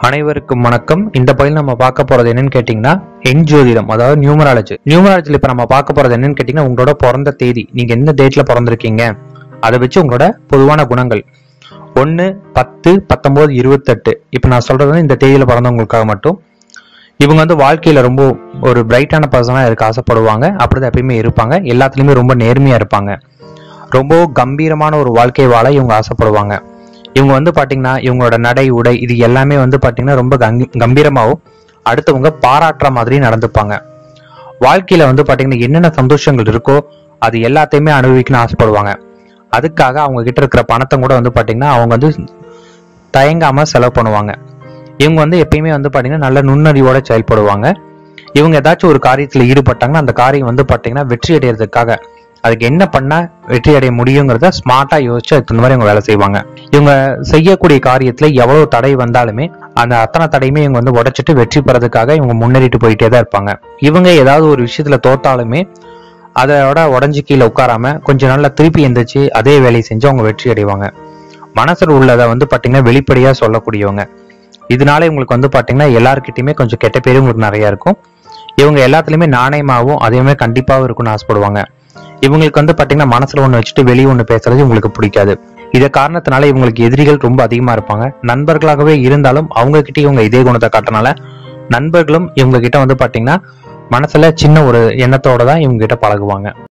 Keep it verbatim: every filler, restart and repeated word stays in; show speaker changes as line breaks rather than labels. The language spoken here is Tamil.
அனைவருக்கும் வணக்கம். இந்த பதில் நம்ம பார்க்க போறது என்னன்னு கேட்டீங்கன்னா எண் ஜோதிடம், அதாவது நியூமராலஜி. நியூமராலஜில இப்ப நம்ம பார்க்க போறது என்னன்னு கேட்டீங்கன்னா உங்களோட பிறந்த தேதி, நீங்க எந்த டேட்ல பிறந்திருக்கீங்க, அதை வச்சு உங்களோட பொதுவான குணங்கள் ஒன்னு பத்து பத்தொன்பது இருபத்தெட்டு. இப்ப நான் சொல்றது வந்து இந்த தேதியில பிறந்தவங்களுக்காக மட்டும். இவங்க வந்து வாழ்க்கையில ரொம்ப ஒரு பிரைட்டான பர்சனா இருக்க ஆசைப்படுவாங்க. அப்படிதான் எப்பயுமே இருப்பாங்க. எல்லாத்துலயுமே ரொம்ப நேர்மையா இருப்பாங்க. ரொம்ப கம்பீரமான ஒரு வாழ்க்கை வாழ இவங்க ஆசைப்படுவாங்க. இவங்க வந்து பாத்தீங்கன்னா இவங்களோட நடை உடை இது எல்லாமே வந்து பாத்தீங்கன்னா ரொம்ப கம்பீரமாவும் அடுத்தவங்க பாராட்டுற மாதிரி நடந்துப்பாங்க. வாழ்க்கையில வந்து பாத்தீங்கன்னா என்னென்ன சந்தோஷங்கள் இருக்கோ அது எல்லாத்தையுமே அனுபவிக்கணும்னு ஆசைப்படுவாங்க. அதுக்காக அவங்க கிட்ட இருக்கிற பணத்தை கூட வந்து பாத்தீங்கன்னா அவங்க வந்து தயங்காம செலவு பண்ணுவாங்க. இவங்க வந்து எப்பயுமே வந்து பாத்தீங்கன்னா நல்ல நுண்ணறிவோட செயல்படுவாங்க. இவங்க ஏதாச்சும் ஒரு காரியத்துல ஈடுபட்டாங்கன்னா அந்த காரியம் வந்து பாத்தீங்கன்னா வெற்றி அடைகிறதுக்காக அதுக்கு என்ன பண்ணா வெற்றி அடைய முடியுங்கிறத ஸ்மார்ட்டா யோசிச்சு அதுக்கு தகுந்த மாதிரி இவங்க வேலை செய்வாங்க. இவங்க செய்யக்கூடிய காரியத்துல எவ்வளவு தடை வந்தாலுமே அந்த அத்தனை தடையுமே இவங்க வந்து உடைச்சிட்டு வெற்றி பெறதுக்காக இவங்க முன்னேறிட்டு போயிட்டே தான் இருப்பாங்க. இவங்க ஏதாவது ஒரு விஷயத்துல தோத்தாலுமே அதோட உடஞ்சி கீழே உட்காராம கொஞ்சம் நல்லா திருப்பி எந்திரிச்சு அதே வேலையை செஞ்சு அவங்க வெற்றி அடைவாங்க. மனசுல உள்ளதை வந்து பாத்தீங்கன்னா வெளிப்படையா சொல்லக்கூடியவங்க. இதனால இவங்களுக்கு வந்து பாத்தீங்கன்னா எல்லாருக்கிட்டையுமே கொஞ்சம் கெட்ட பேரும் உங்களுக்கு நிறைய இருக்கும். இவங்க எல்லாத்துலயுமே நாணயமாகவும் அதே மாதிரி கண்டிப்பாகவும் இருக்கும்னு ஆசைப்படுவாங்க. இவங்களுக்கு வந்து பாத்தீங்கன்னா மனசுல ஒண்ணு வச்சுட்டு வெளியே ஒண்ணு பேசுறது இவங்களுக்கு பிடிக்காது. இத காரணத்தினால இவங்களுக்கு எதிரிகள் ரொம்ப அதிகமா இருப்பாங்க. நண்பர்களாகவே இருந்தாலும் அவங்க கிட்ட இவங்க இதே குணத்தை காட்டனால நண்பர்களும் இவங்க கிட்ட வந்து பாத்தீங்கன்னா மனசுல சின்ன ஒரு எண்ணத்தோட தான் இவங்க கிட்ட பழகுவாங்க.